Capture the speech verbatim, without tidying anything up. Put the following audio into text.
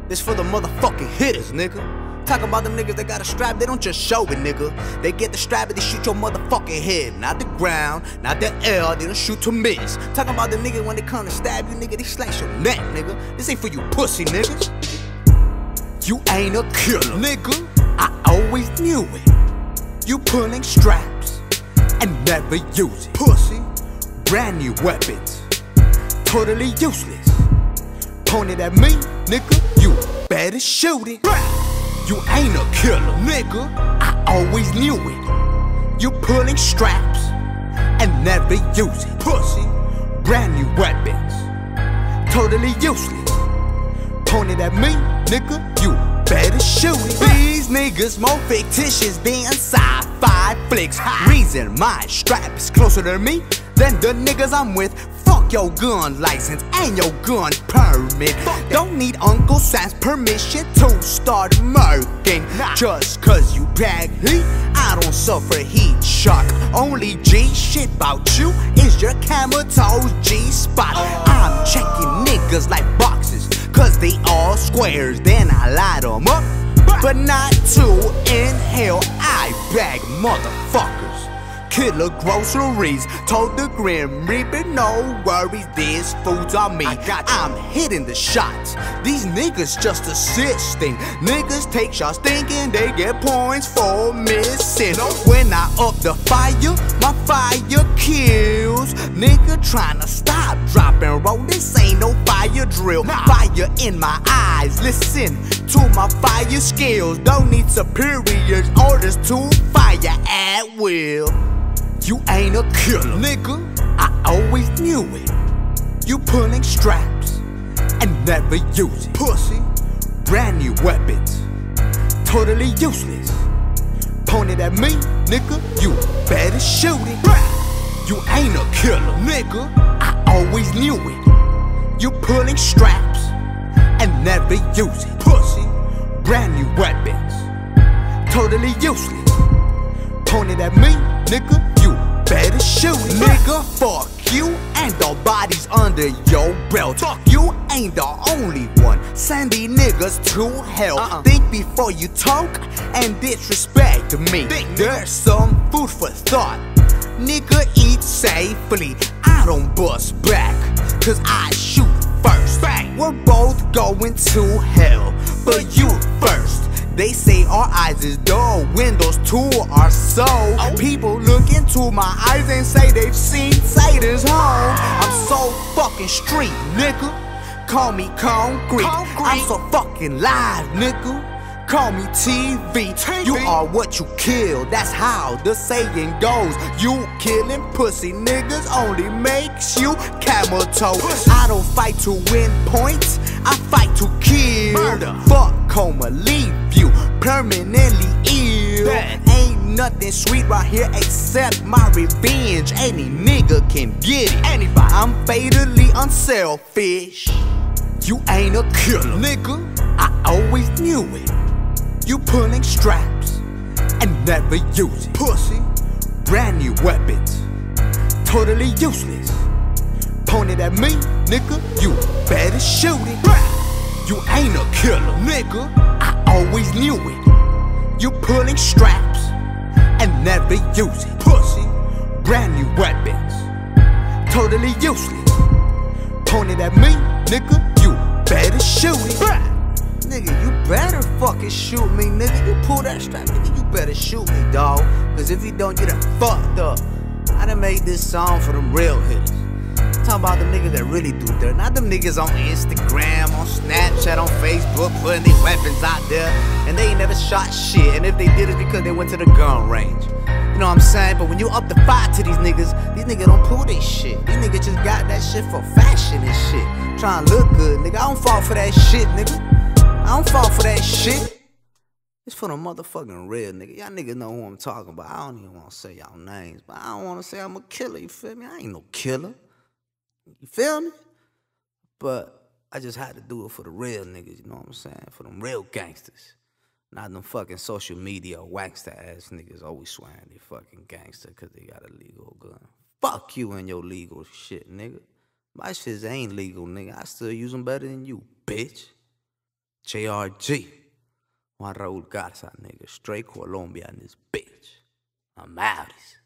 This for the motherfucking hitters, nigga. Talk about them niggas that got a strap, they don't just show it, nigga. They get the strap and they shoot your motherfucking head. Not the ground, not the air, they don't shoot to miss. Talking about the niggas when they come to stab you, nigga, they slice your neck, nigga. This ain't for you pussy niggas. You ain't a killer, nigga. I always knew it. You pulling straps and never use it. Pussy, brand new weapons, totally useless. Point it at me, nigga, you better shoot it. You ain't a killer, nigga, I always knew it. You pulling straps and never use it. Pussy, brand new weapons, totally useless. Point it at me, nigga, you better shoot it. These niggas more fictitious than sci-fi flicks. Reason my strap is closer to me than the niggas I'm with. Fuck your gun license and your gun permit. Don't need Uncle Sam's permission to start murking. Just cause you brag heat, I don't suffer heat shock. Only G shit bout you is your camel toes G-spot. I'm checking niggas like boxes, cause they all squares. Then I light them up, but not to inhale. I bag motherfuckers. Killer groceries, told the Grim Reaper, no worries, this food's on me. I got you. I'm hitting the shots, these niggas just assisting. Niggas take shots thinking they get points for missing. When I up the fire, my fire kills. Nigga tryna stop, drop and roll, this ain't no fire drill. Fire in my eyes, listen to my fire skills. Don't need superiors, orders to fire at will. You ain't a killer, nigga, I always knew it. You pulling straps and never use it. Pussy, brand new weapons, totally useless. Point it at me, nigga, you better shoot it. You ain't a killer, nigga, I always knew it. You pulling straps and never use it. Pussy, brand new weapons, totally useless. Point it at me, nigga, you better shoot it. Nigga, fuck you and the bodies under your belt. You ain't the only one sending niggas to hell. uh-uh. Think before you talk and disrespect me. Think, there's some food for thought. Nigga, eat safely, I don't bust back, cause I shoot first. Bang. We're both going to hell, but you first. They say our eyes is dull, windows to our soul. Oh. People look into my eyes and say they've seen Satan's home. I'm so fucking street, nigga. Call me concrete. concrete. I'm so fucking live, nigga. Call me T V. T V. You are what you kill, that's how the saying goes. You killing pussy niggas only makes you camel toe. Pussy. I don't fight to win points, I fight to kill. Murder. Fuck coma, leave you permanently ill. Bad. Ain't nothing sweet right here except my revenge. Any nigga can get it. Anybody. I'm fatally unselfish. You ain't a killer, nigga, I always knew it. You pulling straps and never use it. Pussy, brand new weapons, totally useless. Point it at me, nigga, you better shoot it. You ain't a killer, nigga, I always knew it. You pulling straps and never use it. Pussy, brand new weapons, totally useless. Point it at me, nigga, you better shoot it. Nigga, you better fucking shoot me, nigga. You pull that strap, nigga, you better shoot me, dawg. Cause if you don't, you done fucked up. I done made this song for them real hitters. I'm talking about them niggas that really do dirt. Not them niggas on Instagram, on Snapchat, on Facebook, putting their weapons out there. And they ain't never shot shit. And if they did, it's because they went to the gun range. You know what I'm saying? But when you up the fight to these niggas, these niggas don't pull this shit. These niggas just got that shit for fashion and shit. Trying to look good, nigga. I don't fall for that shit, nigga. I don't fall for that shit. It's for the motherfucking real nigga. Y'all niggas know who I'm talking about. I don't even want to say y'all names, but I don't want to say I'm a killer, you feel me? I ain't no killer. You feel me? But I just had to do it for the real niggas, you know what I'm saying? For them real gangsters. Not them fucking social media wankster ass niggas always swearing they fucking gangster because they got a legal gun. Fuck you and your legal shit, nigga. My shit ain't legal, nigga. I still use them better than you, bitch. J R G. Juan Raul Garza, nigga. Straight Colombia in this bitch. I'm outies.